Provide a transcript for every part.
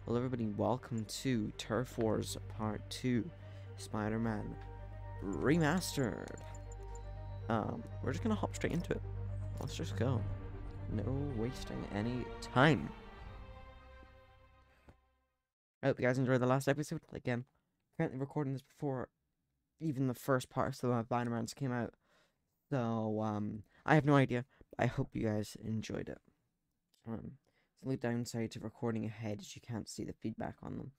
Well, everybody, welcome to Turf Wars Part 2, Spider-Man Remastered. We're just gonna hop straight into it. Let's just go. No wasting any time. I hope you guys enjoyed the last episode. Again, currently recording this before even the first parts of the Spider-Mans came out. So, I have no idea. I hope you guys enjoyed it. The only downside to recording ahead is you can't see the feedback on them.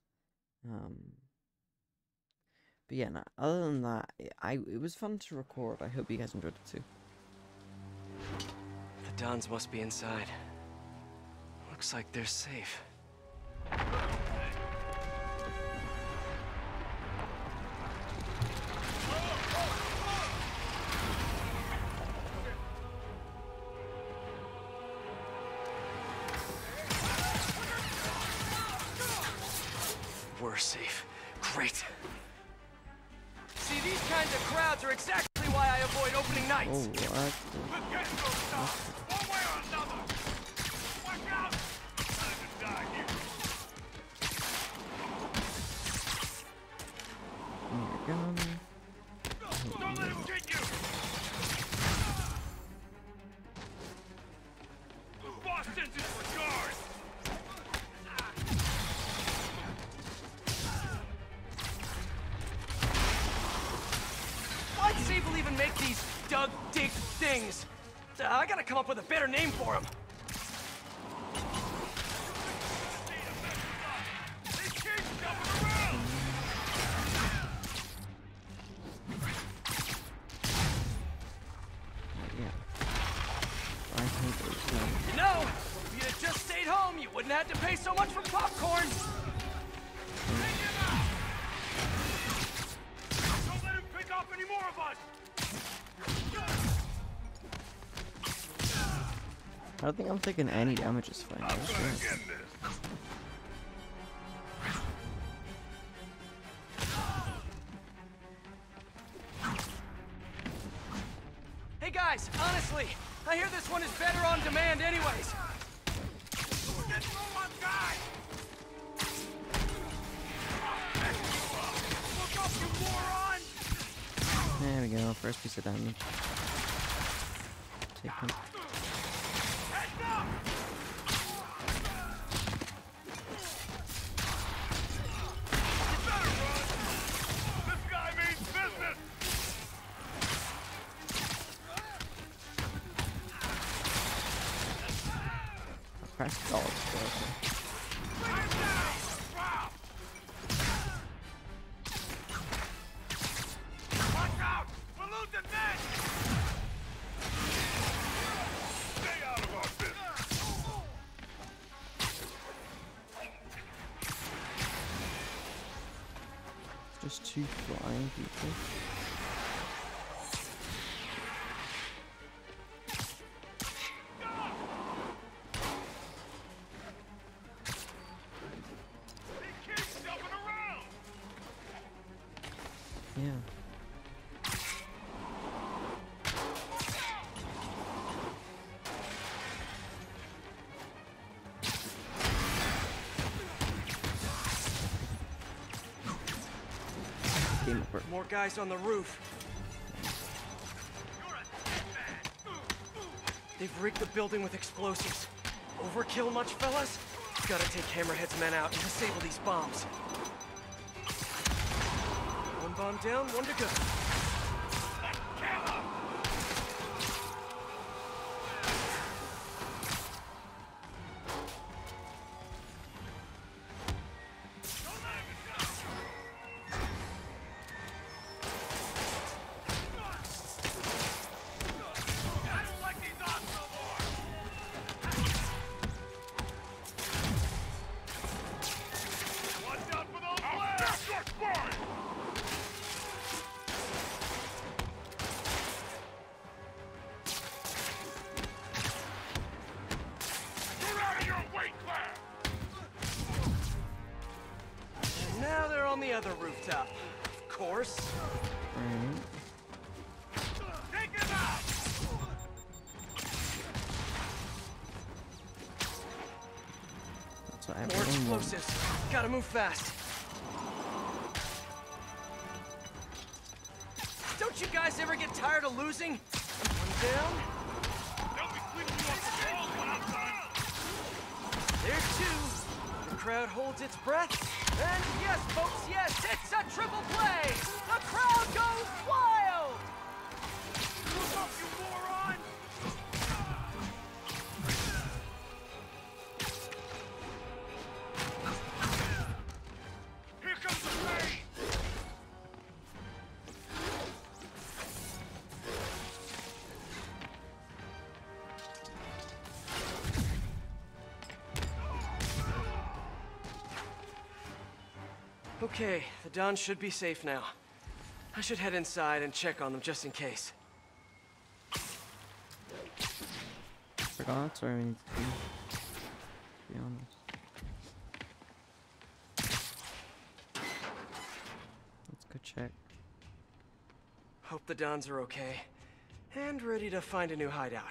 But yeah, no, other than that, it was fun to record. I hope you guys enjoyed it too. The Dons must be inside. Looks like they're safe. We're safe. Great. See, these kinds of crowds are exactly why I avoid opening nights. Oh, what? Let's get those stuff. One way or another. Watch out! Time to die here. Don't let him get you. Boss sends his regards. Why'd Sable even make these dig things? I gotta come up with a better name for them. They keep jumping around. Yeah. I think it was You know, if you had just stayed home, you wouldn't have to pay so much for popcorn. Take him out. Don't let him pick off any more of us. I don't think I'm taking any damage this fight. I'm gonna get this. Hey guys, honestly, I hear this one is better on demand anyways. Get through my guy. Look up, you moron. There we go. First piece of damage. Take him. Heads up. You better run. This guy means business. Press dodge. Bring him down. Wow. Watch out. We're losing men. Stay out of our business. Just two flying people. He keeps jumping around. Yeah. Game over. More guys on the roof. You're a dead man. They've rigged the building with explosives. Overkill much, fellas? Gotta take Hammerhead's men out and disable these bombs. One bomb down, one to go. Kill him. Don't let him go. I don't like these odds no more. Watch out for those flares. Your spine. You're out of your weight class. And now they're on the other rooftop. Of course. Alright. Take him out. So I have More only one. explosives. Gotta move fast. Don't you guys ever get tired of losing? One down. They'll be cleaning you off the walls when I'm done. There's two. The crowd holds its breath. And yes, folks, yes, it's a triple play. The crowd goes wild. Move up, you moron! Here comes the rain! Okay, the Dons should be safe now. I should head inside and check on them just in case. Forgot, or I need to be honest. Let's go check. Hope the Dons are okay. And ready to find a new hideout.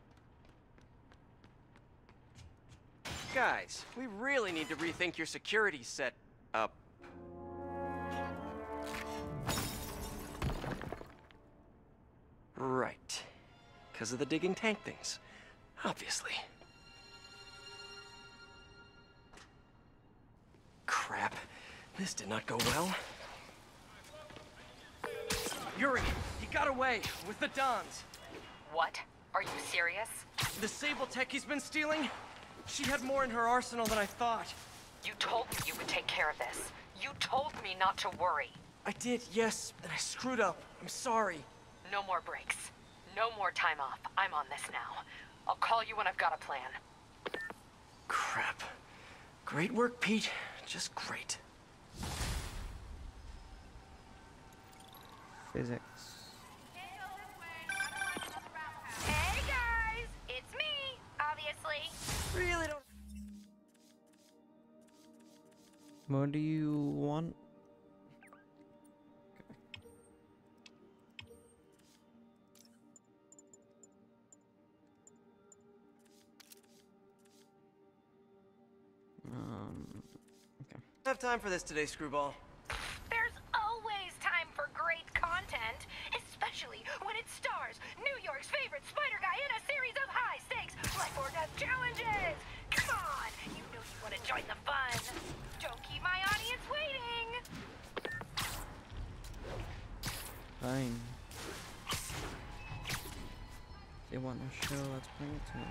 Guys, we really need to rethink your security set up. Right. Because of the digging tank things. Obviously. Crap. This did not go well. Yuri, he got away with the Dons. What? Are you serious? The Sable tech he's been stealing? She had more in her arsenal than I thought. You told me you would take care of this. You told me not to worry. I did, yes, and I screwed up. I'm sorry. No more breaks. No more time off. I'm on this now. I'll call you when I've got a plan. Crap. Great work, Pete. Just great. Physics. Hey guys, it's me, obviously. Really don't... What do you want? Okay. I have time for this today, Screwball. There's always time for great content, especially when it stars New York's favorite spider guy in a series of high-stakes life or death challenges. Come on, you know you want to join the fun. Don't keep my audience waiting. Fine. They want a show, let's bring it to them.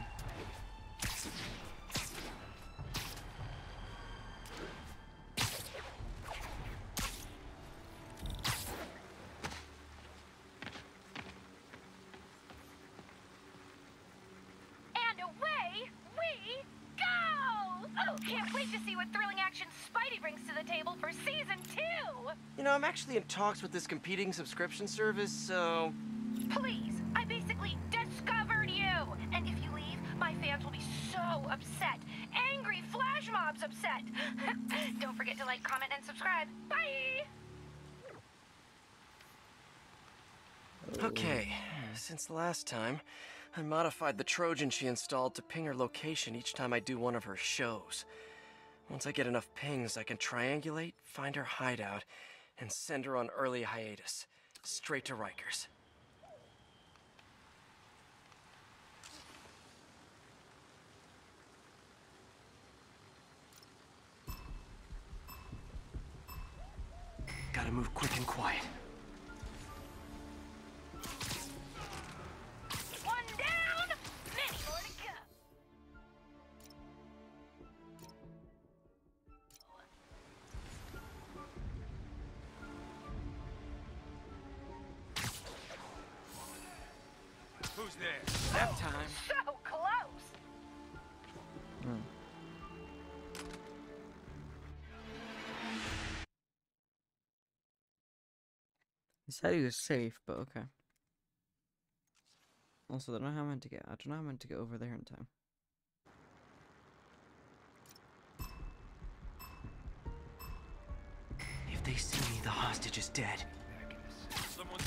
And away we go! Oh, can't wait to see what thrilling action Spidey brings to the table for season 2. You know, I'm actually in talks with this competing subscription service, so... Please, I basically discovered you. And if you leave, my fans will be so upset. Angry flash mobs upset. Don't forget to like, comment, and subscribe. Bye! Okay, since the last time, I modified the Trojan she installed to ping her location each time I do one of her shows. Once I get enough pings, I can triangulate, find her hideout, and send her on early hiatus, straight to Rikers. Gotta move quick and quiet. One down, many more to go. Who's there? That time. So close. Hmm. He said he was safe, but okay. Also, I don't know how I'm meant to get. I don't know how I'm meant to get over there in time. If they see me, the hostage is dead. Someone...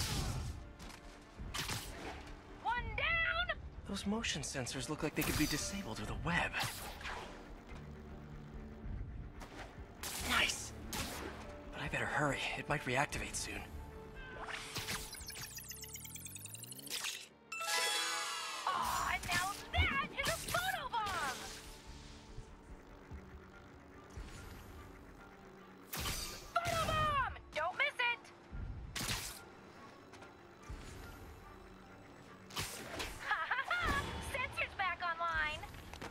One down. Those motion sensors look like they could be disabled with a web. hurry. It might reactivate soon. Aw, now that is a photobomb! Photobomb! Don't miss it! Ha ha ha! Sensor's back online!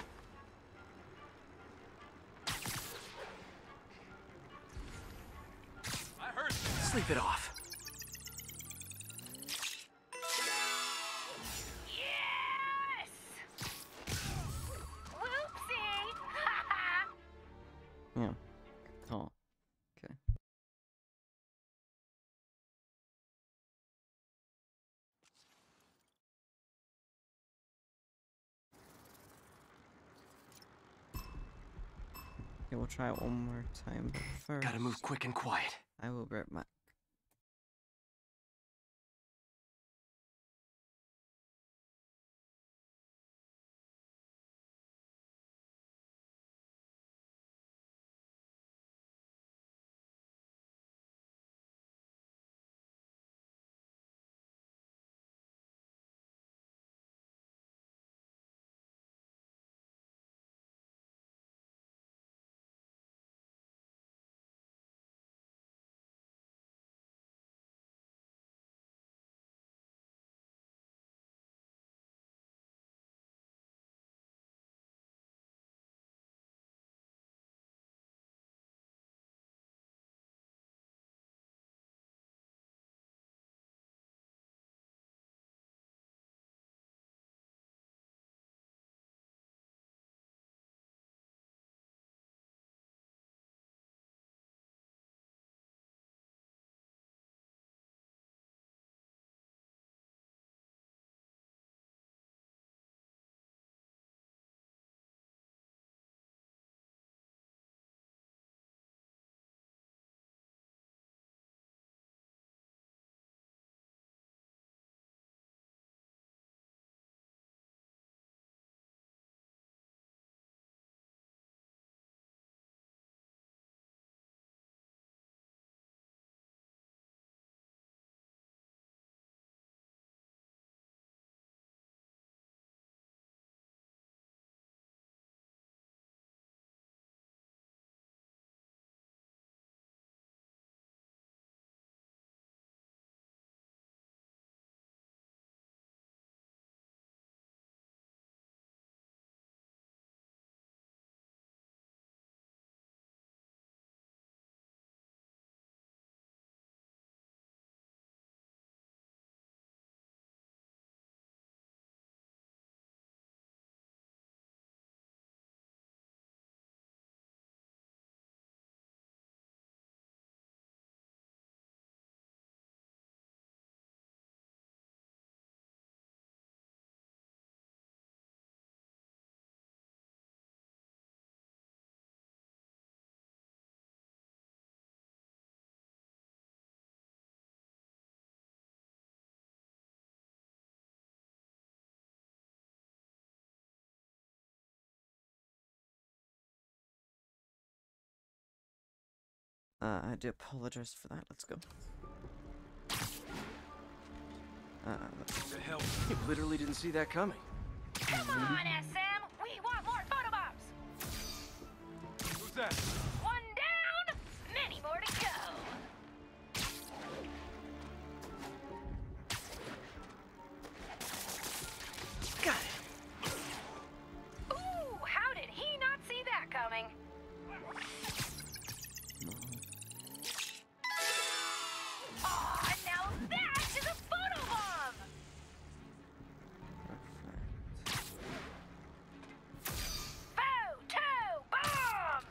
I heard you. Sleep it off. Yes! Whoopsie! Ha ha! Yeah. Oh. Okay. Okay, we'll try it one more time, but first Gotta move quick and quiet. I will be right back. I do apologize for that. Let's go. What the hell? You literally didn't see that coming. Come on, SM! We want more photobombs! Who's that? One down, many more to go! Got it. Ooh, how did he not see that coming? Aw, now that is a photobomb! Photo-bomb!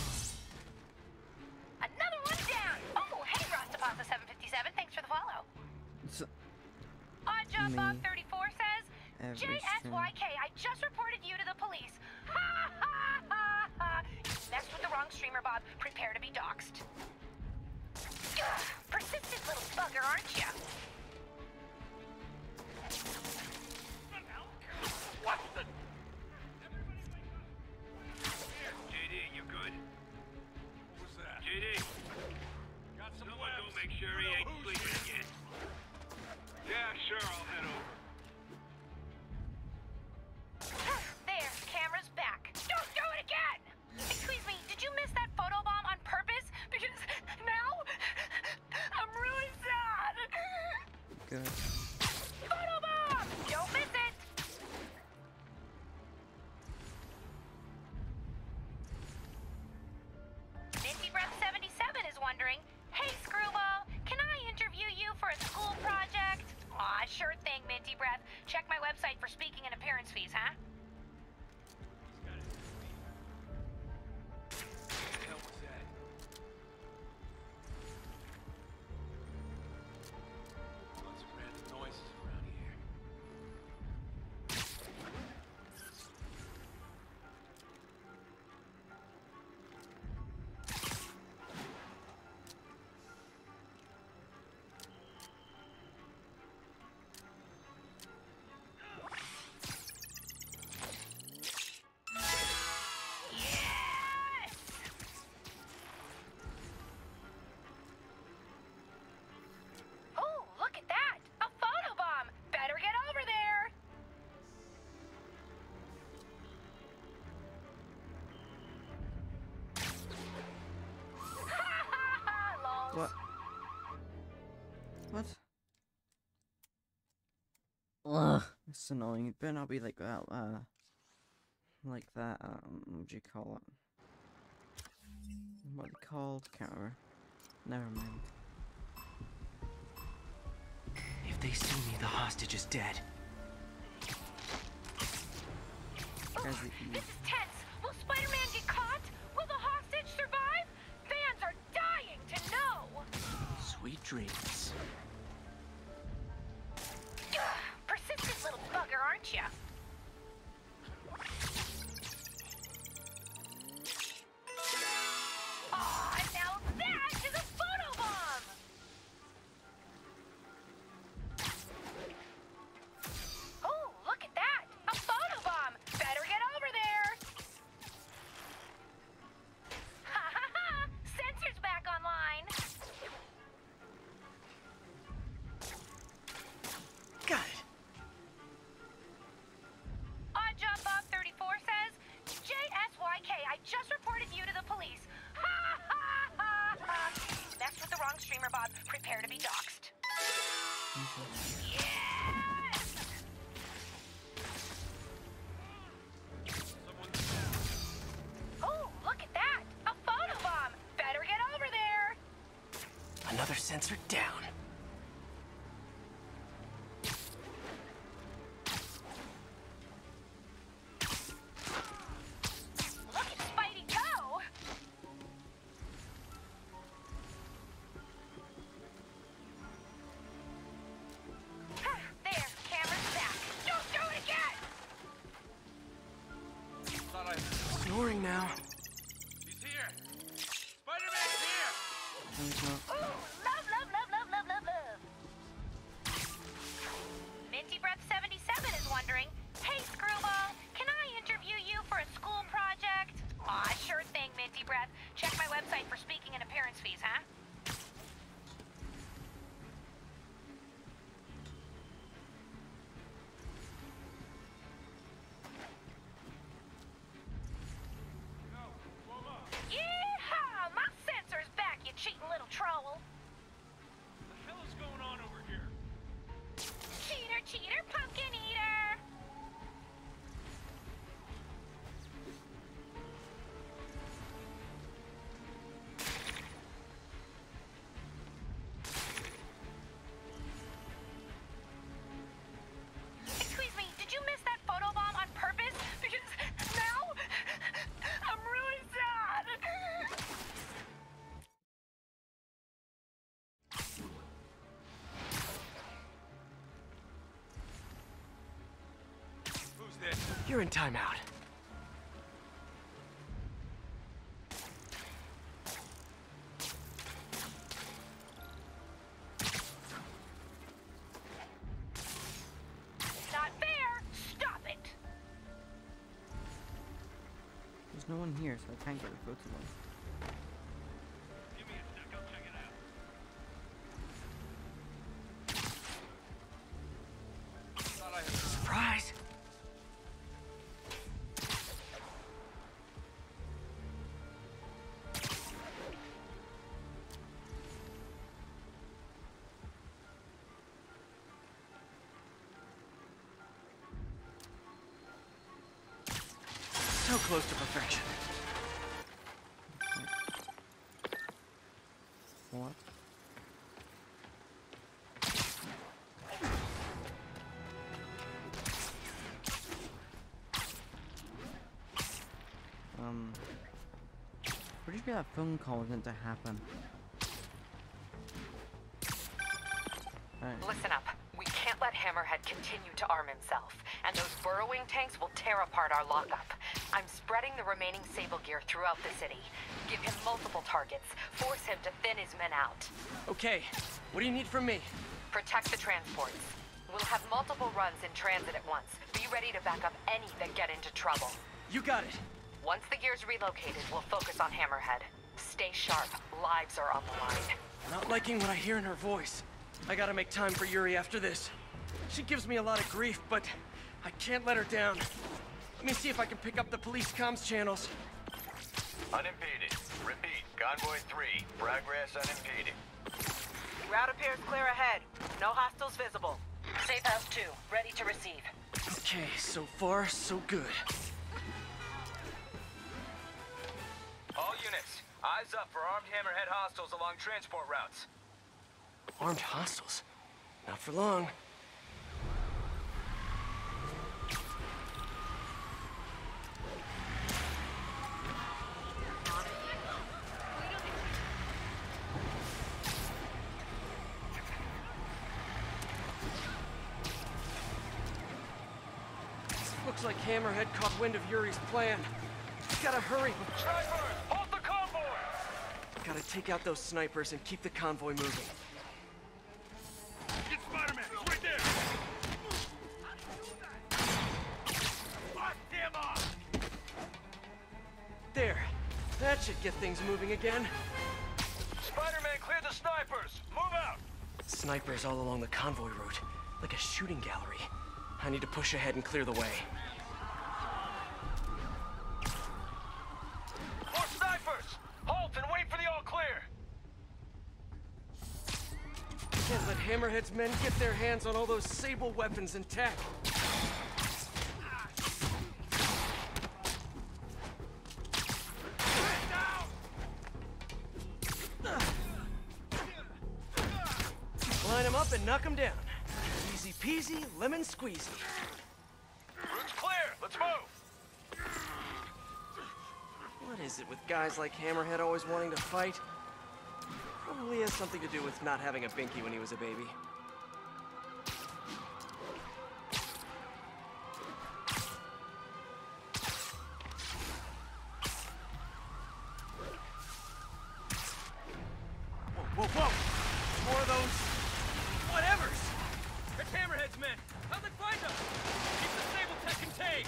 Another one down! Oh, hey, Rostapasa 757, thanks for the follow. So, Odd Job Me. Bob 34 says, every JSYK, I just reported you to the police. Ha ha ha ha! You messed with the wrong streamer, Bob. Prepare to be doxxed. Ugh, persistent little bugger, aren't you? What the? JD, you good? What's that? JD. Got some Make sure he ain't sleeping again. Yeah, sure, I'll head over. There, camera's back. Don't do it again! Excuse me, did you miss that photobomb on purpose? Because now I'm really sad. Good. Photobomb! Don't miss it! Minty Breath 77 is wondering, hey Screwball, can I interview you for a school project? Aw, sure thing, Minty Breath. Check my website for speaking and appearance fees, huh? What the hell was that? Lots of random noises around here. Yes! Oh, look at that! A photobomb! Better get over there! Ha ha ha! Lols. What? What? Ugh, it's annoying. It better not be like that, what do you call it? What are they called? Can't remember. Never mind. If they see me, the hostage is dead. Guys, This is tense. Will Spider-Man get caught? Will the hostage survive? Fans are dying to know. Sweet dreams. Ugh, persistent little bugger, aren't you? Aw, now that is a photobomb! Oh, look at that! A photobomb! Better get over there! Ha ha ha! Sensor's back online! Got it. Odd Job Bob 34 says, JSYK, I just reported you to the police. Ha ha ha ha! Messed with the wrong streamer, Bob. Prepare to be doxxed. Yes! Someone's down. Oh, look at that! A photobomb! Better get over there! Another sensor down. Look at Spidey go! There, camera's back. Don't do it again! Thought I... Snoring now. He's here! Spider-Man's here! no, it's not. Ooh, love, love, love, love, love, love, love. Minty Breath 77 is wondering, hey Screwball, can I interview you for a school project? Aw, sure thing, Minty Breath. Check my website for speaking and appearance fees, huh? Yeehaw! My sensor's back, you cheating little troll. What the hell is going on over here? Cheater, cheater, pumpkin eater! Excuse me, did you miss that photobomb on purpose? Because now I'm really sad. Who's this? You're in timeout. Not fair. Stop it. There's no one here, so I can't go to them. Give me a sec, I'll check it out. So close to perfection. What? Pretty sure that phone call was meant to happen. Alright. Listen up. We can't let Hammerhead continue to arm himself, and those burrowing tanks will tear apart our lockup. I'm spreading the remaining Sable gear throughout the city. Give him multiple targets. Force him to thin his men out. Okay, what do you need from me? Protect the transports. We'll have multiple runs in transit at once. Be ready to back up any that get into trouble. You got it. Once the gear's relocated, we'll focus on Hammerhead. Stay sharp. Lives are on the line. Not liking what I hear in her voice. I gotta make time for Yuri after this. She gives me a lot of grief, but I can't let her down. Let me see if I can pick up the police comms channels. Unimpeded. Repeat, Convoy 3, progress unimpeded. Route appears clear ahead. No hostiles visible. Safe House 2, ready to receive. Okay, so far, so good. All units, eyes up for armed Hammerhead hostiles along transport routes. Armed hostiles? Not for long. Looks like Hammerhead caught wind of Yuri's plan. Gotta hurry. Snipers, hold the convoy! Gotta take out those snipers and keep the convoy moving. Get Spider-Man, he's right there! Lock him up! There. That should get things moving again. Spider-Man, clear the snipers! Move out! Snipers all along the convoy route, like a shooting gallery. I need to push ahead and clear the way. More snipers! Halt and wait for the all-clear! Can't let Hammerhead's men get their hands on all those Sable weapons and tech. Line them up and knock them down. Easy peasy, lemon squeezy. Route's clear! Let's move! What is it with guys like Hammerhead always wanting to fight? Probably has something to do with not having a binky when he was a baby. Whoa, whoa, whoa! More of those... whatevers! It's Hammerhead's men! How'd they find us? Keep the Sable tech contained!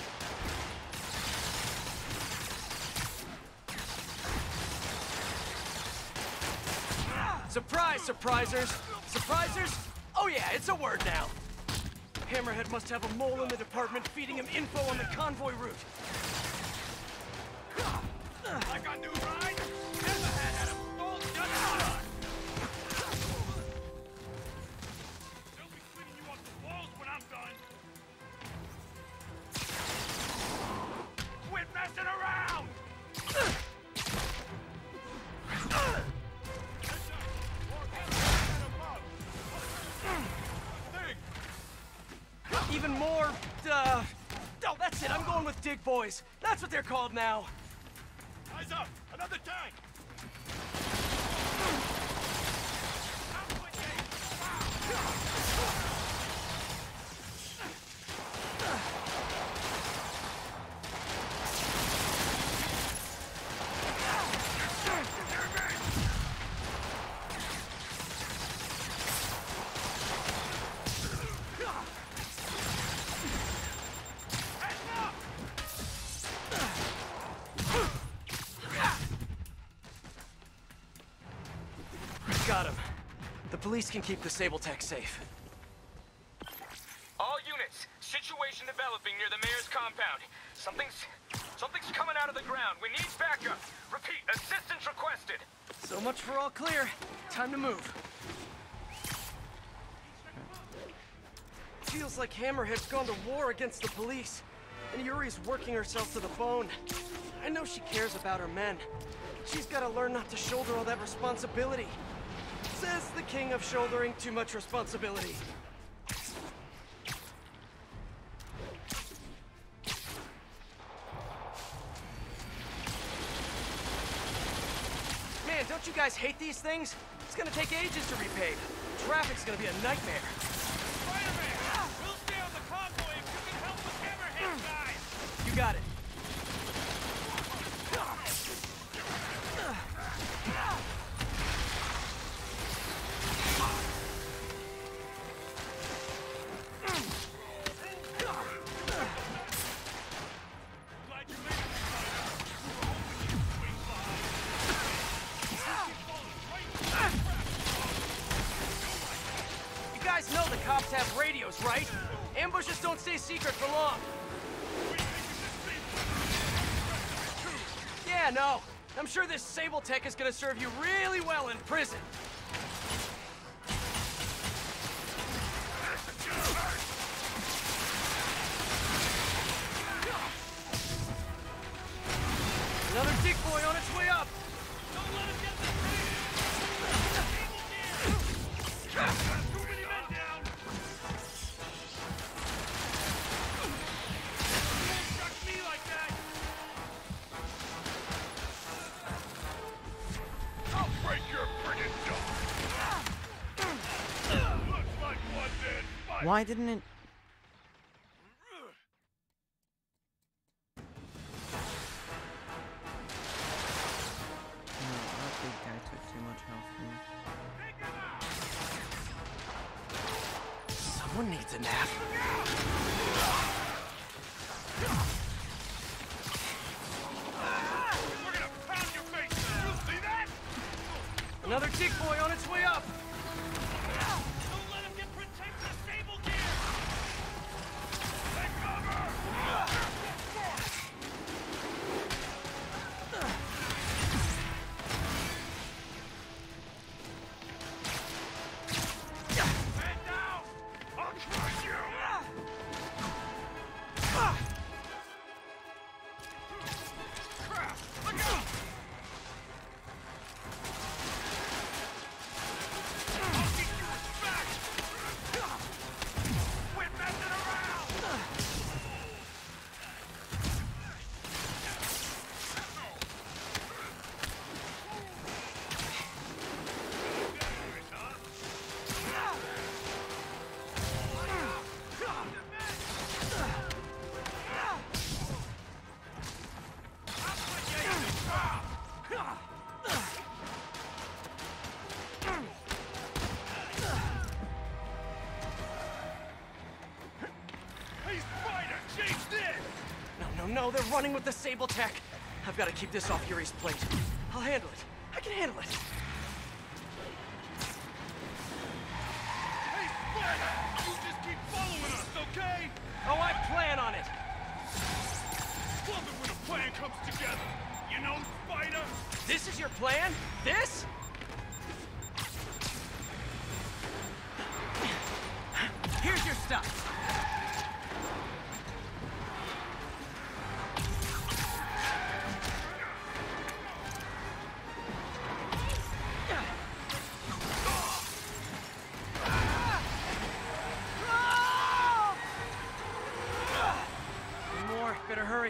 Surprise, surprisers! Surprisers? Oh yeah, it's a word now! Hammerhead must have a mole in the department feeding him info on the convoy route. Like a new ride? Hammerhead had him all just done! They'll be cleaning you off the walls when I'm done! Quit messing around! Even more, oh, that's it, I'm going with Dig Boys. That's what they're called now. Eyes up! Another tank! Got him. The police can keep the Sable tech safe. All units, situation developing near the mayor's compound. Something's coming out of the ground. We need backup. Repeat, assistance requested. So much for all clear. Time to move. Feels like Hammerhead's gone to war against the police. and Yuri's working herself to the bone. I know she cares about her men. She's gotta learn not to shoulder all that responsibility. Says the king of shouldering too much responsibility. Man, don't you guys hate these things? It's gonna take ages to repave. Traffic's gonna be a nightmare. Spider-Man! We'll stay on the convoy if you can help with Hammerhead guys! You got it. Glad you made it, You guys know the cops have radios, right? Ambushes don't stay secret for long. Yeah, no. I'm sure this Sable Tech is gonna serve you really well in prison. Another Dick Boy on its way up. Don't let him get the too many men down! Don't struck me like that! I'll break your friggin' jaw! Looks like one dead fight! Why didn't it? No, that big guy took too much health from me. Someone needs a nap. We're gonna pound your face! You see that? Another Dick Boy on its way up. Don't let him get protect the stable gear! Take cover! Man down! I'll crush you! Crap! Look out! I'll get you back! Quit messing around! Hey, Spider! Chase this! No, they're running with the Sable Tech. I've got to keep this off Yuri's plate. I'll handle it. I can handle it. Hey, Spider! You just keep following us, okay? Oh, I plan on it. Love it when a plan comes together. You know, Spider? This is your plan? This? Here's your stuff. One more. Better hurry.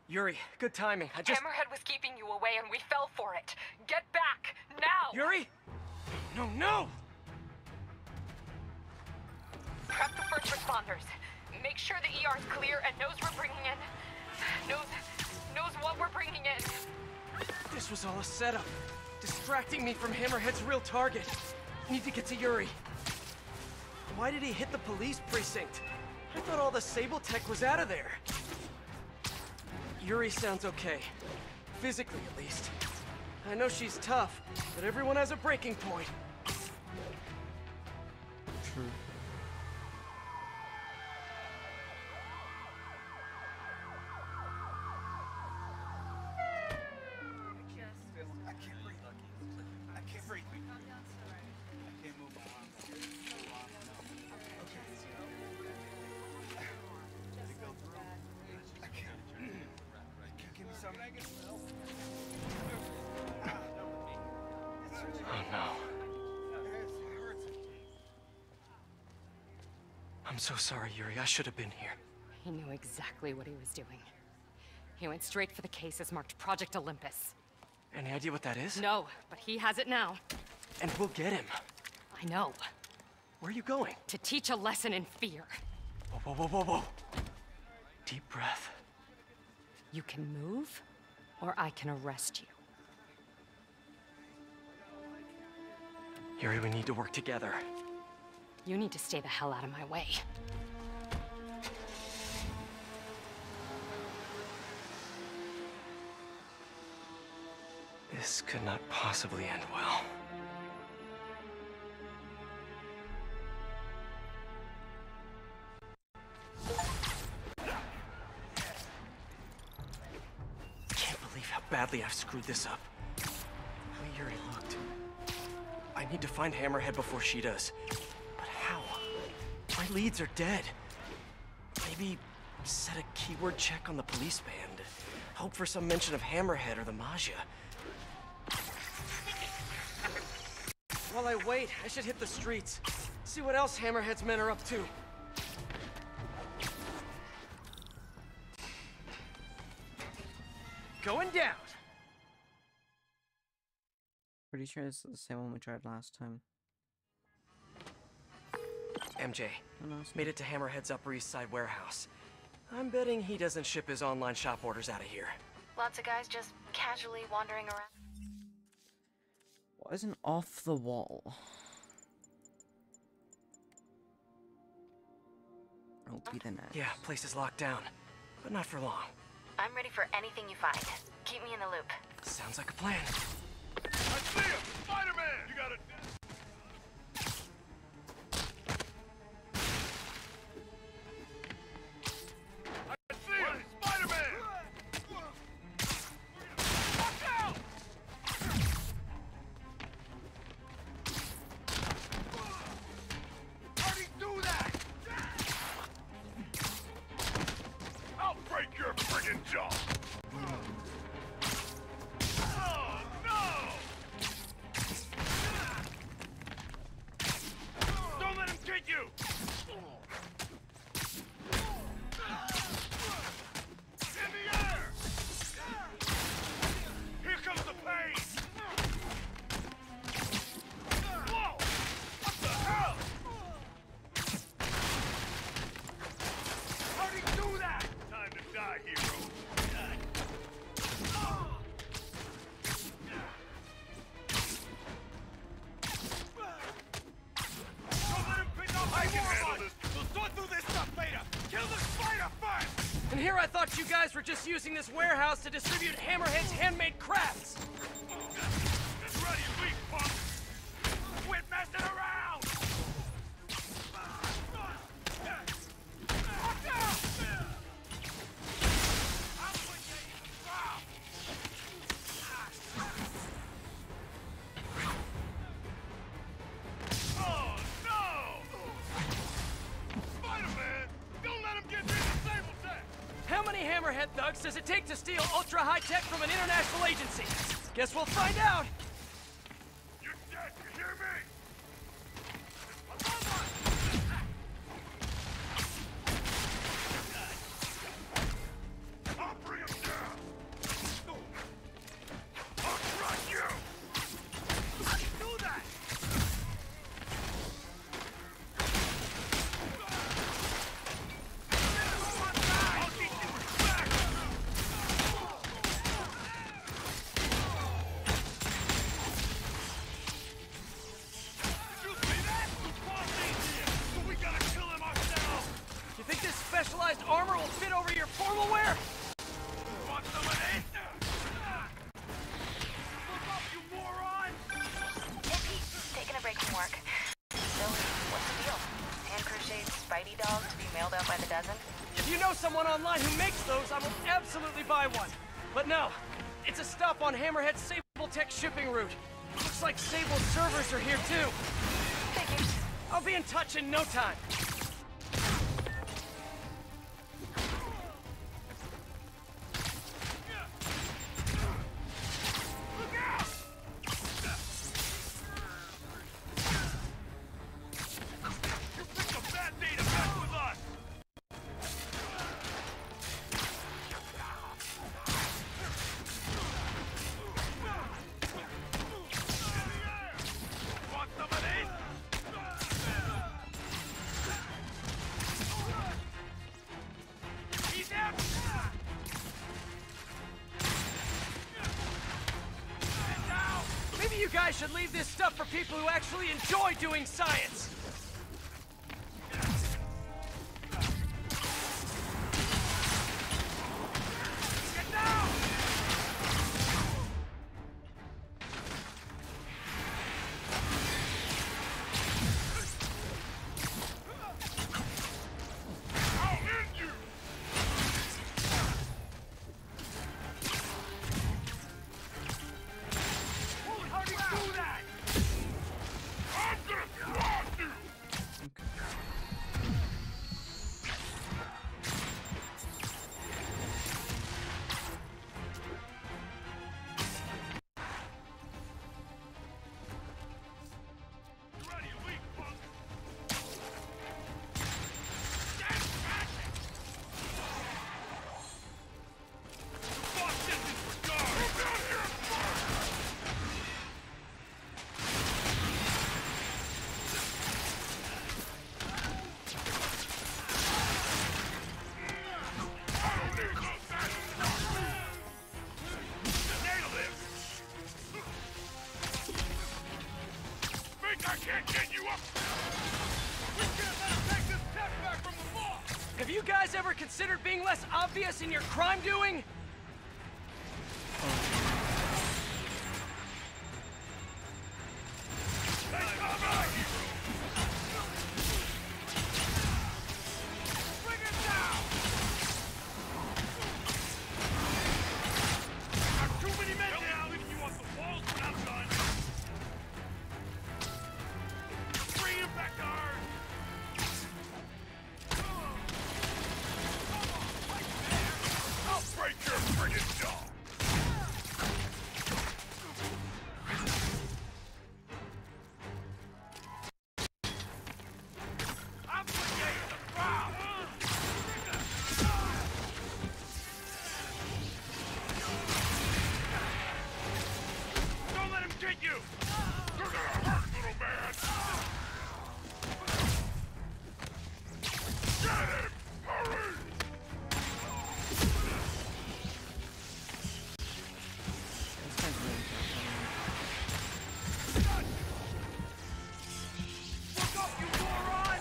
Yuri, good timing. I just... Hammerhead was keeping you away and we fell for it. Get back, now! Yuri? No, no! Prep the first responders. Make sure the ER's clear and knows we're bringing in... knows what we're bringing in. This was all a setup. Distracting me from Hammerhead's real target. Need to get to Yuri. Why did he hit the police precinct? I thought all the Sable tech was out of there. Yuri sounds okay. Physically, at least. I know she's tough, but everyone has a breaking point. True. Oh no. I'm so sorry, Yuri. I should have been here. He knew exactly what he was doing. He went straight for the cases marked Project Olympus. Any idea what that is? No, but he has it now. And we'll get him. I know. Where are you going? To teach a lesson in fear. Whoa, whoa, whoa, whoa, whoa. Deep breath. You can move, or I can arrest you. Yuri, we need to work together. You need to stay the hell out of my way. This could not possibly end well. Can't believe how badly I've screwed this up. The way Yuri looked. I need to find Hammerhead before she does. But how? My leads are dead. Maybe set a keyword check on the police band. Hope for some mention of Hammerhead or the Maggia. While I wait, I should hit the streets. See what else Hammerhead's men are up to. Going down! Pretty sure this is the same one we tried last time. MJ, Oh, no, it's made it to Hammerhead's Upper East Side warehouse. I'm betting he doesn't ship his online shop orders out of here. Lots of guys just casually wandering around. What is an off the wall? I'll be the next. Yeah, place is locked down. But not for long. I'm ready for anything you find. Keep me in the loop. Sounds like a plan. I see him! Spider-Man! You got it! I see him! Spider-Man! Watch out! How'd he do that? I'll break your friggin' jaw! Oh, no! Don't let him get you! In the air! Here comes the pain! Whoa! What the hell? How'd he do that? Time to die, hero. Don't let him pick up. I can handle this. We'll sort through this stuff later. Kill the spider first. And here I thought you guys were just using this warehouse to distribute Hammerhead's handmade crafts. Get ready, weak punk. Quit messing around. Watch out! I'll put you in the ground. Oh, no! Spider-Man, don't let him get near the Sable tech! How many Hammerhead thugs does it take to steal ultra-high tech from an international agency? Guess we'll find out! You're dead, you hear me? I'll bring him down! dozen? If you know someone online who makes those, I will absolutely buy one. But no, it's a stop on Hammerhead's Sable Tech shipping route. Looks like Sable servers are here too. Figures. I'll be in touch in no time. Maybe you guys should leave this stuff for people who actually enjoy doing science. Get down! I'll end you! How do you do that? I'm gonna squash you! You ready to leave, punk? Stand back! The boss distance for guard! Get down here first! Think I can't get you up? We can't let him take this tech back from the boss! Have you guys ever considered being less obvious in your crime doing? Take cover! Bring it down! Got too many men down! Leaving you on the walls when I'm done! Bring him back, guard! I'll break your friggin' jaw! I'm forgetting the crowd! Don't let him get you! You're gonna hurt, little man! Get him! Hurry! This guy's really Look up, you moron!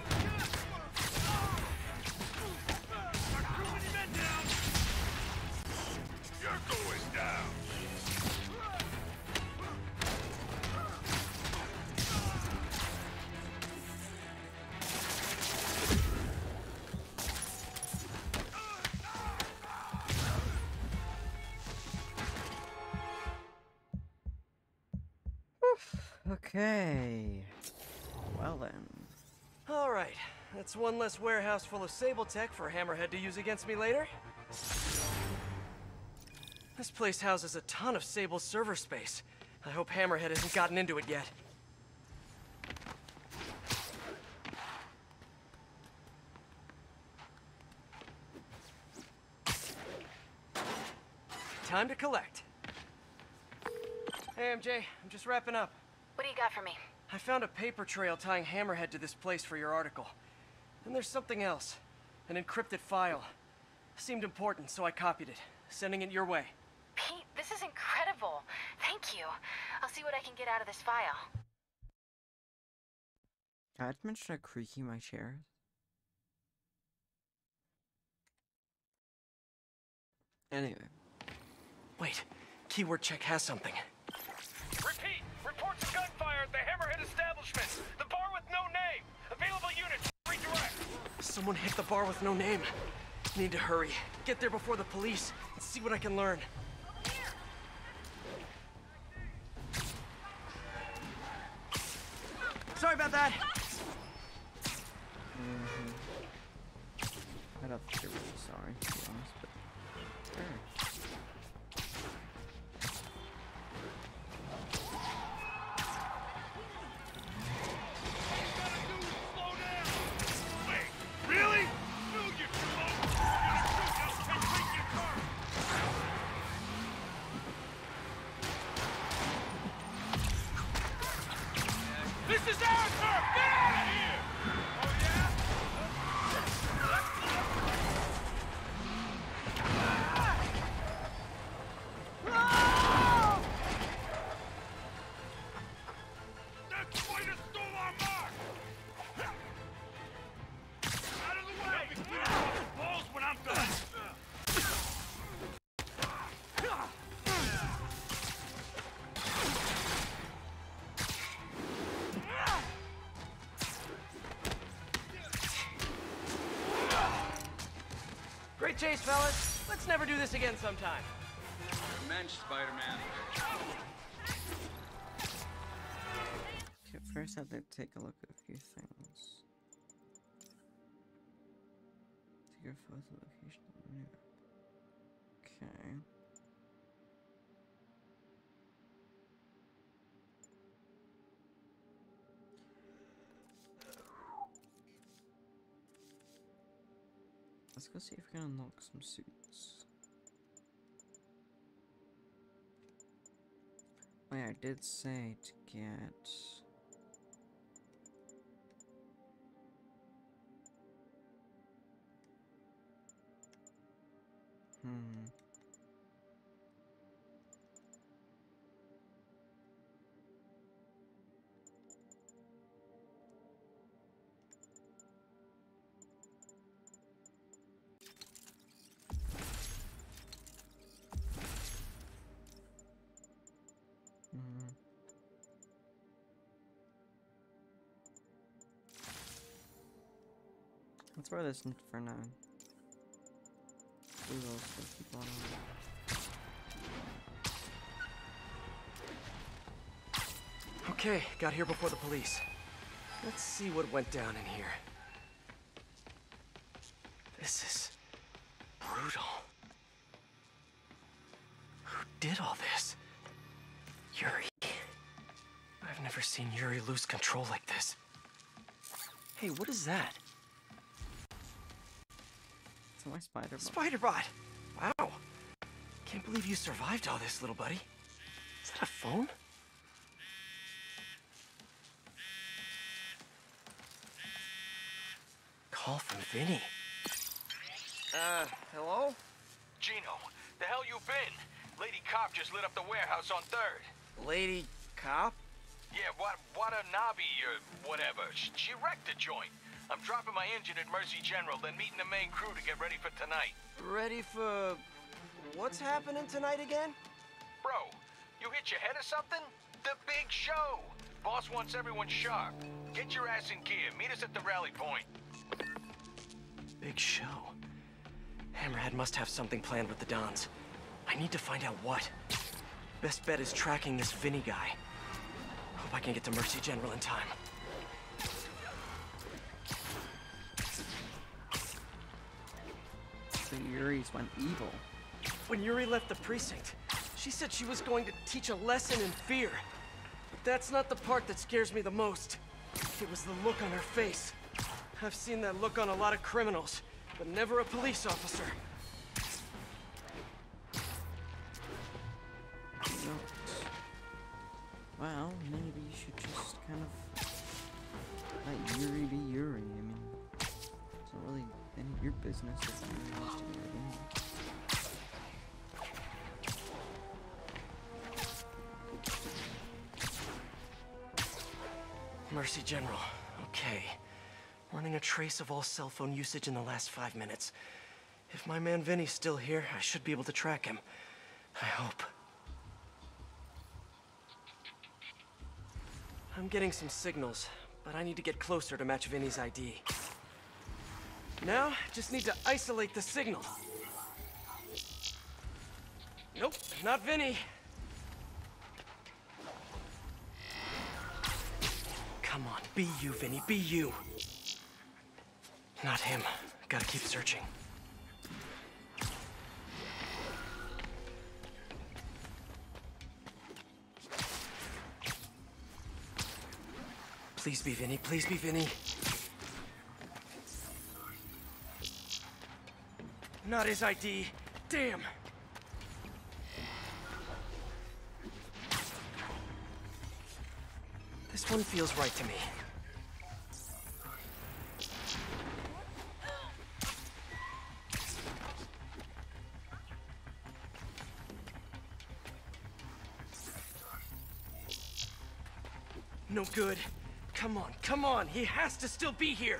Got too many men down! You're going down! Okay. Well then. All right, that's one less warehouse full of Sable Tech for Hammerhead to use against me later. This place houses a ton of Sable server space. I hope Hammerhead hasn't gotten into it yet. Time to collect. Hey, MJ, I'm just wrapping up. What do you got for me? I found a paper trail tying Hammerhead to this place for your article. And there's something else. An encrypted file. Seemed important, so I copied it. Sending it your way. Pete, this is incredible. Thank you. I'll see what I can get out of this file. I'd mention how creaky my chair is. Anyway. Wait, keyword check has something. Repeat, reports of gunfire at the Hammerhead establishment. The bar with no name. Available units, 3 Someone hit the bar with no name. Need to hurry. Get there before the police and see what I can learn. Sorry about that. I don't think they're really sorry, to be honest, but sure. This is our turf! Get out of here! Oh, yeah? That spider stole our mark! Out of the way! Clean off the balls when I'm done! Great chase, fellas. Let's never do this again sometime. Mensch, Spider-Man. Okay, first I have to take a look at a few things. Take your photo location. Okay. Let's go see if we can unlock some suits. Oh yeah, I did say to get... Let's wear this for now. We will still keep on. Okay, got here before the police. Let's see what went down in here. This is brutal. Who did all this? Yuri. I've never seen Yuri lose control like this. Hey, what is that? It's my Spider-Bot. Spider-Bot! Wow. Can't believe you survived all this, little buddy. Is that a phone? Call from Vinny. Hello? Gino, the hell you been? Lady Cop just lit up the warehouse on 3rd. Lady Cop? Yeah, Watanabe or whatever. She wrecked the joint. I'm dropping my engine at Mercy General, then meeting the main crew to get ready for tonight. Ready for... what's happening tonight again? Bro, you hit your head or something? The big show! Boss wants everyone sharp. Get your ass in gear. Meet us at the rally point. Big show. Hammerhead must have something planned with the Dons. I need to find out what. Best bet is tracking this Vinny guy. Hope I can get to Mercy General in time. So Yuri's went evil. When Yuri left the precinct, she said she was going to teach a lesson in fear. But that's not the part that scares me the most. It was the look on her face. I've seen that look on a lot of criminals, but never a police officer. Well, maybe you should just kind of let Yuri be Yuri. I mean, it's not really any of your business if anyone wants to be right in. Mercy General. Okay. Running a trace of all cell phone usage in the last 5 minutes. If my man Vinny's still here, I should be able to track him. I hope. I'm getting some signals, but I need to get closer to match Vinny's ID. Now, just need to isolate the signal. Nope, not Vinny. Come on, be you, Vinny, be you. Not him. Gotta keep searching. Please be Vinny, please be Vinny. Not his ID. Damn. This one feels right to me. No good. Come on, he has to still be here.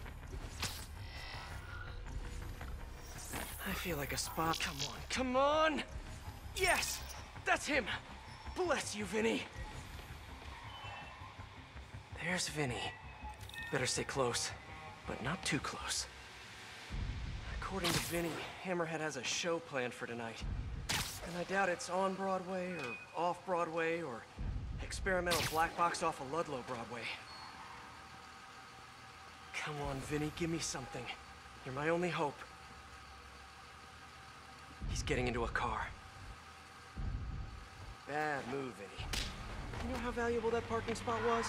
I feel like a spot. Come on! Yes! That's him! Bless you, Vinny! There's Vinny. Better stay close, but not too close. According to Vinny, Hammerhead has a show planned for tonight. And I doubt it's on Broadway, or off Broadway, or experimental black box off of Ludlow Broadway. Come on, Vinny, give me something. You're my only hope. He's getting into a car. Bad move, Vinny. You know how valuable that parking spot was?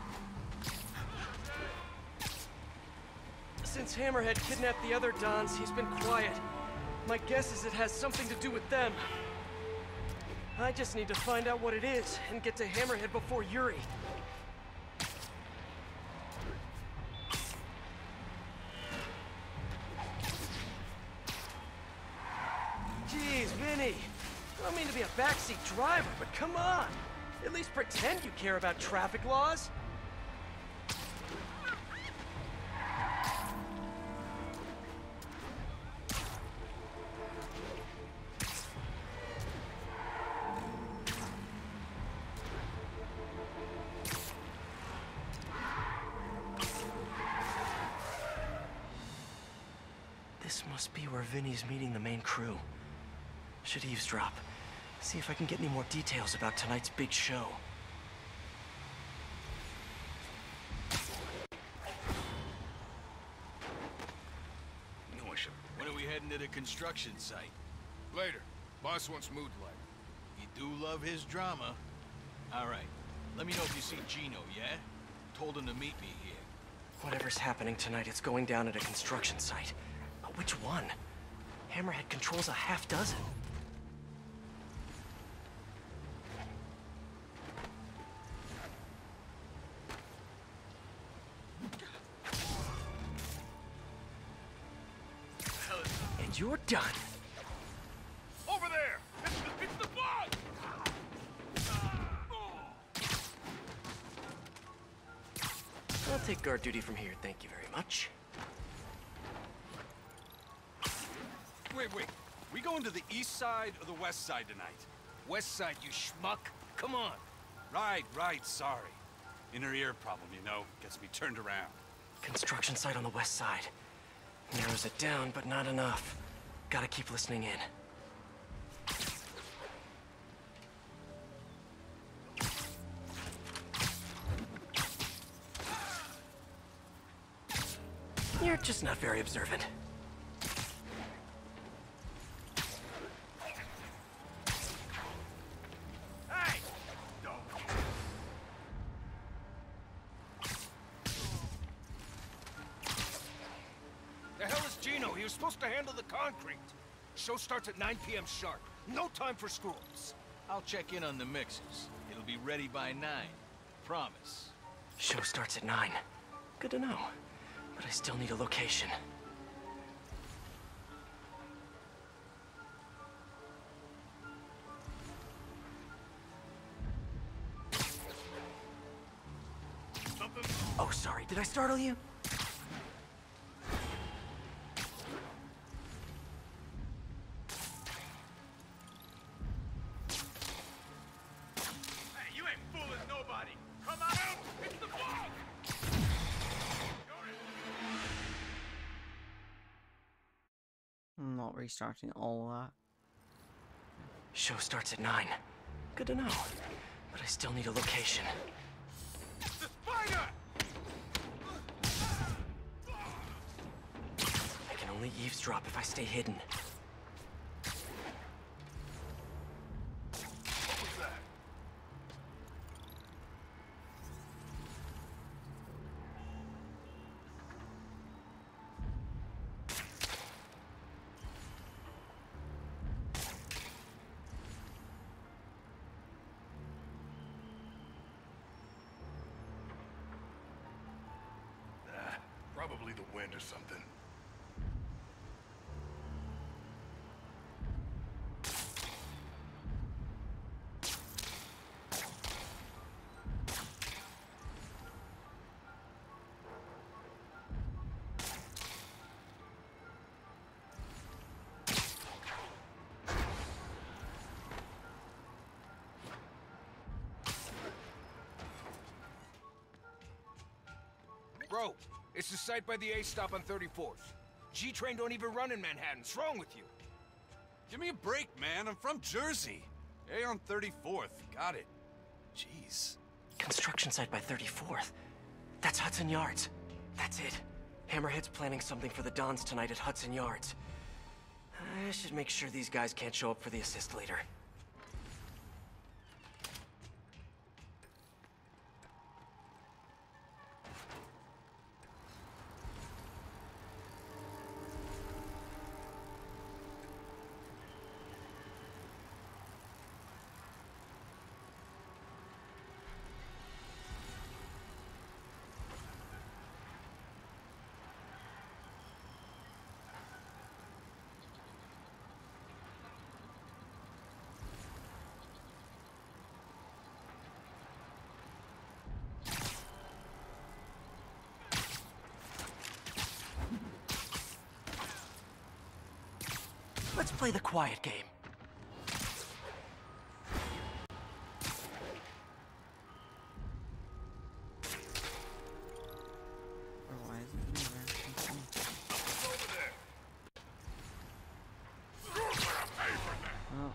Since Hammerhead kidnapped the other Dons, he's been quiet. My guess is it has something to do with them. I just need to find out what it is and get to Hammerhead before Yuri. Jeez, Vinny. I don't mean to be a backseat driver, but come on. At least pretend you care about traffic laws. This must be where Vinny's meeting the main crew. Should eavesdrop. See if I can get any more details about tonight's big show. When are we heading to the construction site? Later. Boss wants mood light. You do love his drama. All right. Let me know if you see Gino, yeah? Told him to meet me here. Whatever's happening tonight, it's going down at a construction site. But which one? Hammerhead controls a half dozen. And you're done. Over there! It's the boss! I'll take guard duty from here, thank you very much. Wait. We going to the east side or the west side tonight? West side, you schmuck. Come on. Right, sorry. Inner ear problem, you know, gets me turned around. Construction site on the west side. Narrows it down, but not enough. Gotta keep listening in. You're just not very observant. Hey! The hell is Gino? He was supposed to handle the concrete. Show starts at 9 p.m. sharp. No time for schools. I'll check in on the mixes. It'll be ready by 9. Promise. Show starts at 9. Good to know. But I still need a location. Oh, sorry. Did I startle you? Hey, you ain't fooling nobody. Come on out! It's the boss! I'm not restarting all of that. Show starts at 9. Good to know. But I still need a location. The spider! I can only eavesdrop if I stay hidden. What was that? Probably the wind or something. Bro, it's the site by the A stop on 34th. G-Train don't even run in Manhattan. What's wrong with you? Give me a break, man. I'm from Jersey. A on 34th. Got it. Jeez. Construction site by 34th. That's Hudson Yards. That's it. Hammerhead's planning something for the Dons tonight at Hudson Yards. I should make sure these guys can't show up for the assist later. Let's play the quiet game. Or why isn't it there? Over there. Oh.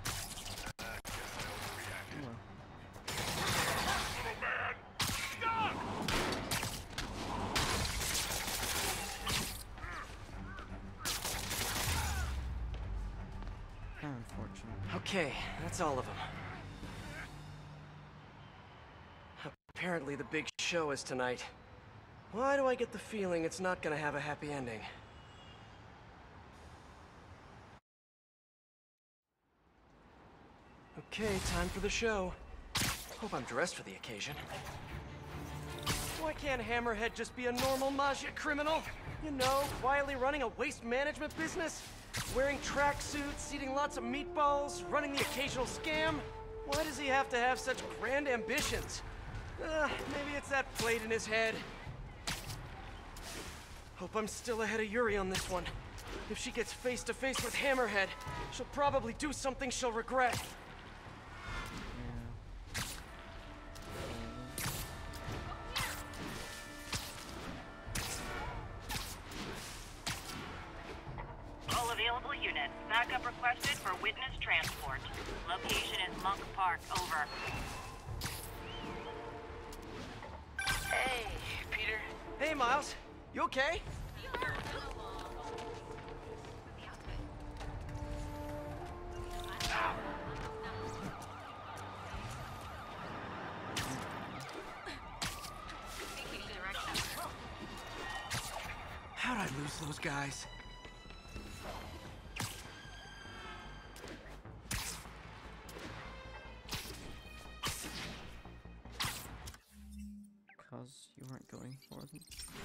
How unfortunate. Okay, that's all of them. Apparently the big show is tonight. Why do I get the feeling it's not gonna have a happy ending? Okay, time for the show. Hope I'm dressed for the occasion. Why can't Hammerhead just be a normal Maggia criminal? You know, quietly running a waste management business? Wearing tracksuits, eating lots of meatballs, running the occasional scam? Why does he have to have such grand ambitions? Maybe it's that plate in his head. Hope I'm still ahead of Yuri on this one. If she gets face to face with Hammerhead, she'll probably do something she'll regret. All available units. Backup requested for witness transport. Location is Monk Park. Over. Hey, Peter. Hey, Miles. You okay? How'd I lose those guys? Because you weren't going for them.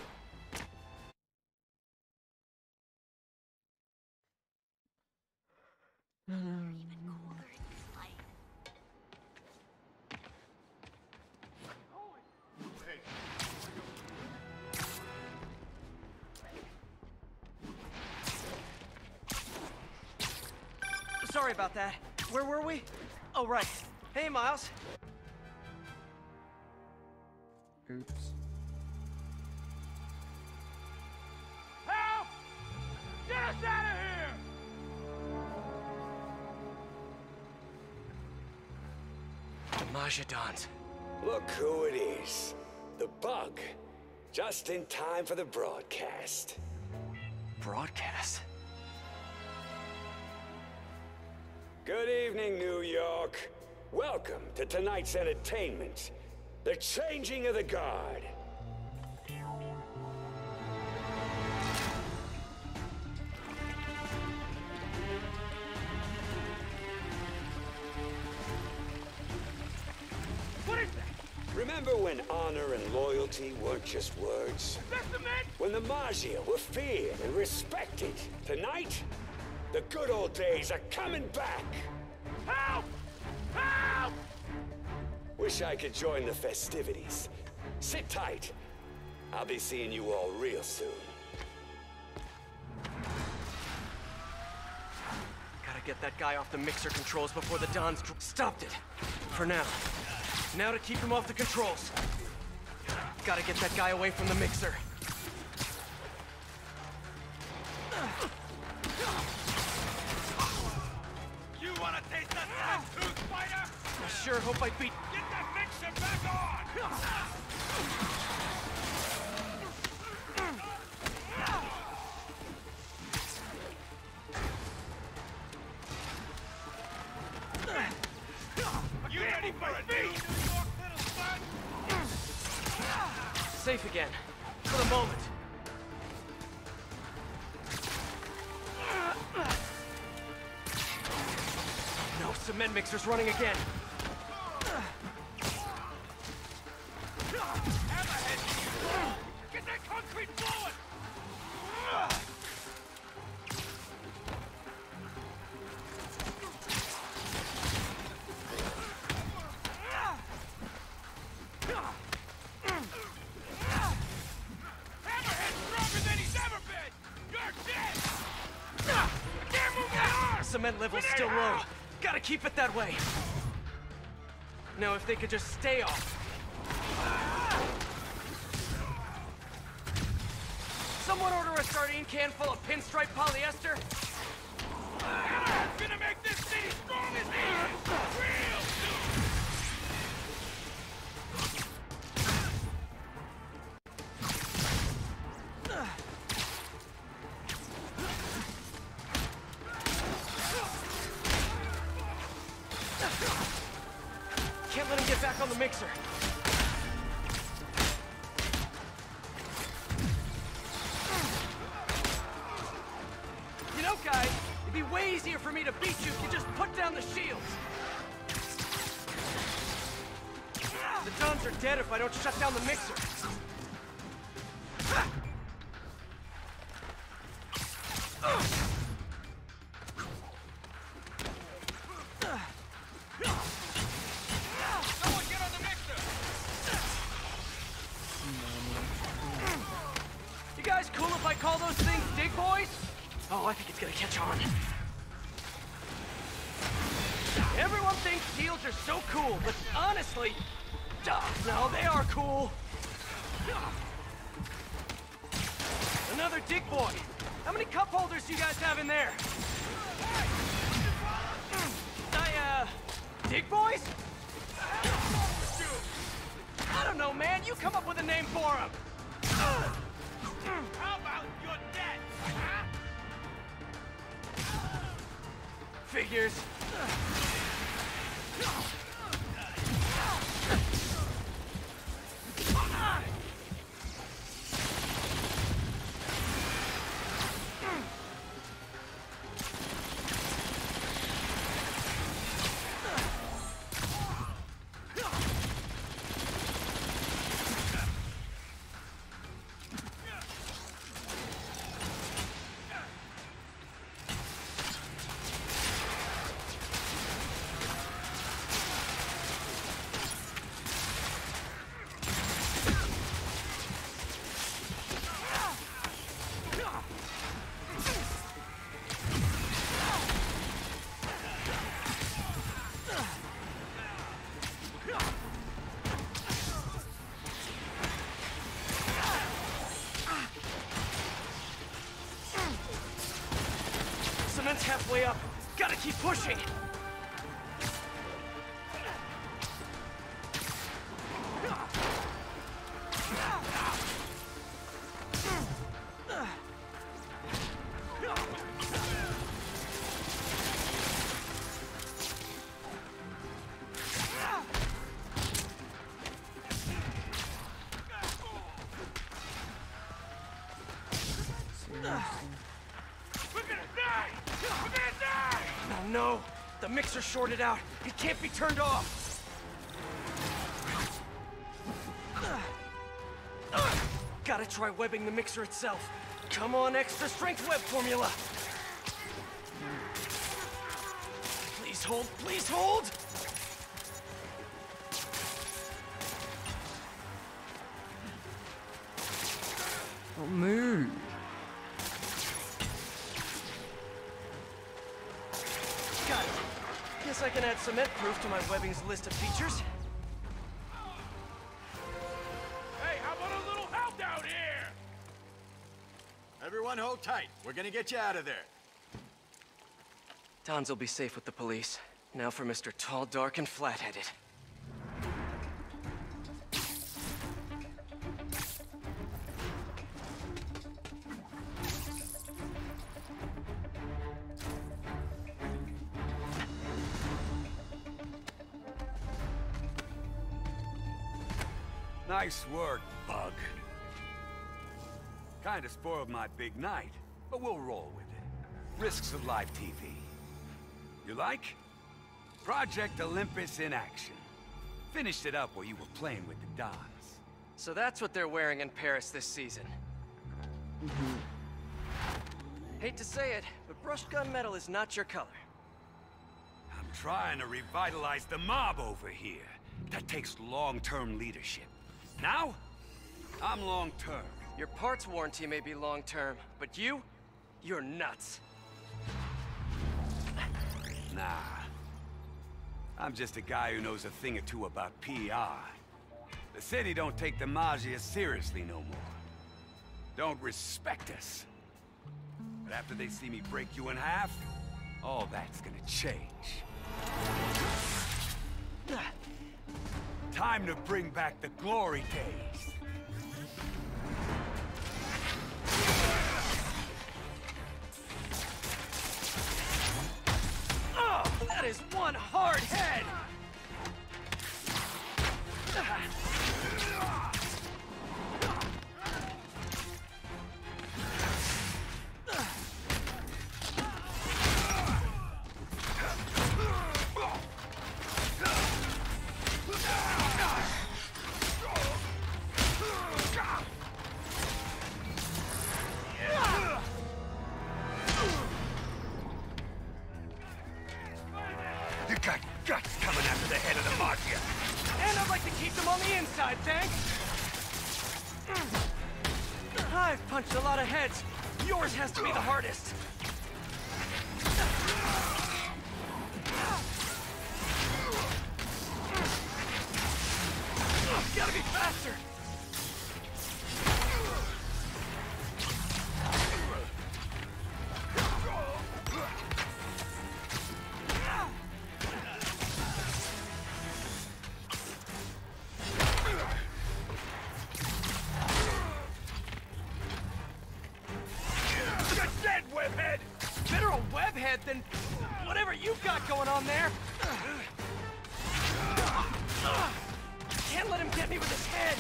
Sorry about that. Where were we? Oh, right. Hey, Miles. Oops. Help! Get us out of here! Majidons. Look who it is. The Bug. Just in time for the broadcast. Broadcast? Good evening, New York. Welcome to tonight's entertainment. The Changing of the Guard. What is that? Remember when honor and loyalty weren't just words? That's the man! When the Maggia were feared and respected? Tonight, the good old days are coming back! Help! Help! Wish I could join the festivities. Sit tight. I'll be seeing you all real soon. Gotta get that guy off the mixer controls before the Dons stopped it. For now. Now to keep him off the controls. Gotta get that guy away from the mixer. You wanna taste that fat tooth, spider? I sure hope I beat... Get that mixer back on! You ready for a New York, little son? Safe again. For the moment. No, cement mixer's running again. Hammerhead! Get that concrete flowing! Hammerhead's stronger than he's ever been! You're dead! I can't move my arm! Cement level's still low. Gotta keep it that way. Now, if they could just stay off. Someone order a sardine can full of pinstripe polyester? Hammerhead's gonna make this city strong as he is! Real soon! Can't let him get back on the mixer. You know, guys, it'd be way easier for me to beat you if you just put down the shields. The Dons are dead if I don't shut down the mixer. Someone get on the mixer! You guys cool if I call those things dig boys? Oh, I think it's gonna catch on. Everyone thinks shields are so cool, but honestly, no, they are cool. Another dig boy. How many cup holders do you guys have in there? Dig boys? I don't know, man. You come up with a name for them. How about you're dead, huh? Figures. Cement's halfway up. Gotta keep pushing. no! The mixer's shorted out. It can't be turned off! Gotta try webbing the mixer itself. Come on, extra strength web formula! Please hold, please hold! Don't move. Got it. Guess I can add cement proof to my webbing's list of features. Hey, how about a little help out here? Everyone hold tight. We're gonna get you out of there. Don's will be safe with the police. Now for Mr. Tall, Dark, and Flat-Headed. Nice work, Bug. Kinda spoiled my big night, but we'll roll with it. Risks of live TV. You like? Project Olympus in action. Finished it up while you were playing with the Dons. So that's what they're wearing in Paris this season. Hate to say it, but brushed gunmetal is not your color. I'm trying to revitalize the mob over here. That takes long-term leadership. Now, I'm long-term. Your parts warranty may be long-term, but you're nuts. Nah. I'm just a guy who knows a thing or two about PR. The city don't take the Maggia seriously no more. Don't respect us. But after they see me break you in half, all that's gonna change. Time to bring back the glory days. Oh, that is one hard head! You got guts coming after the head of the Mafia. And I'd like to keep them on the inside, thanks! I've punched a lot of heads. Yours has to be the hardest. Gotta be faster! Webhead! Better a webhead than whatever you've got going on there! Can't let him get me with his head!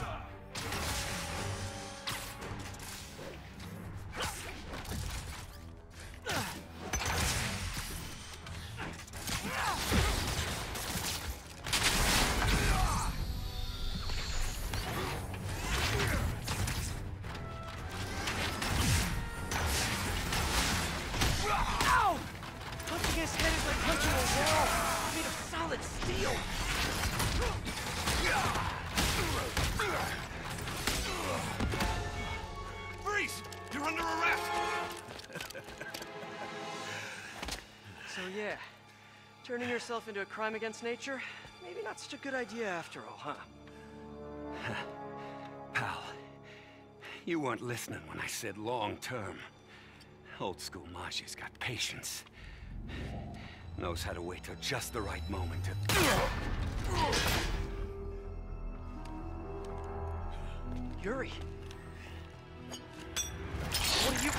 Ow! Punching his head is like punching a wall, made of solid steel. Freeze! You're under arrest! So yeah, turning yourself into a crime against nature, maybe not such a good idea after all, huh? Pal, you weren't listening when I said long-term. Old school Maggia's got patience. Knows how to wait till just the right moment to... Yuri! What are you...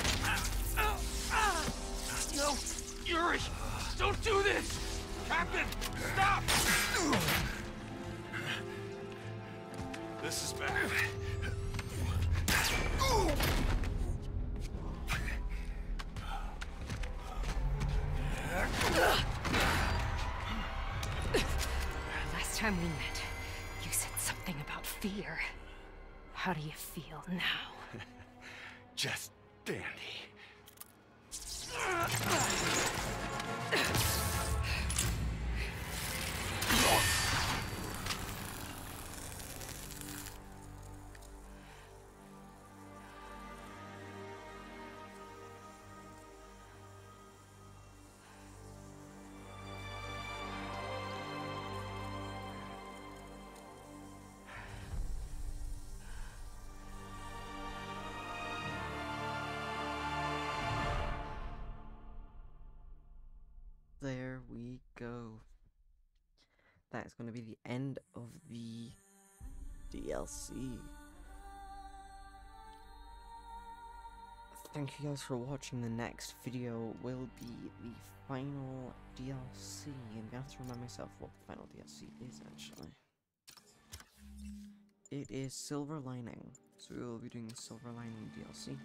No! Yuri! Don't do this! Captain, stop! This is bad. time we met, you said something about fear. How do you feel now? Just dandy. There we go. That is going to be the end of the DLC. Thank you guys for watching. The next video will be the final DLC. I'm gonna have to remind myself what the final DLC is actually. It is Silver Lining. So we will be doing the Silver Lining DLC.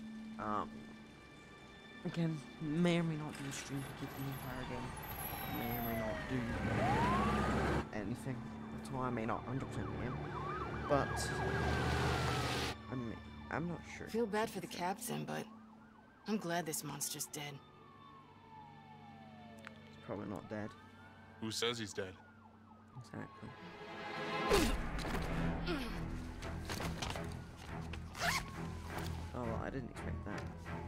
Again, may or may not do a stream for the entire game. May or may not do anything. That's why I may not 100% game. But I'm not sure. Feel bad for the captain, but I'm glad this monster's dead. He's probably not dead. Who says he's dead? Exactly. Oh, well, I didn't expect that.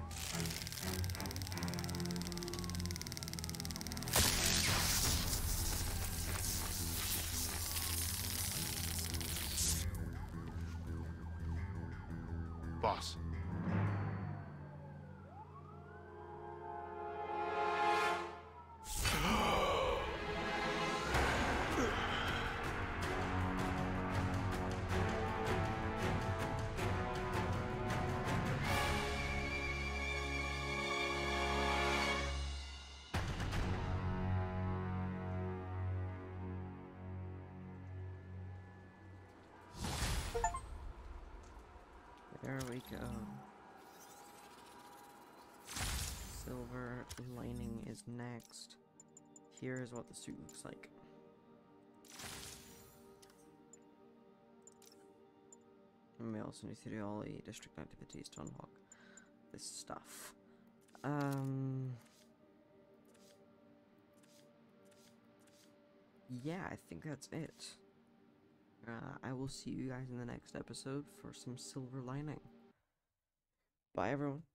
Boss. There we go. Silver Lining is next. Here's what the suit looks like. And we also need to do all the district activities to unlock this stuff. Yeah, I think that's it. I will see you guys in the next episode for some Silver Lining. Bye, everyone.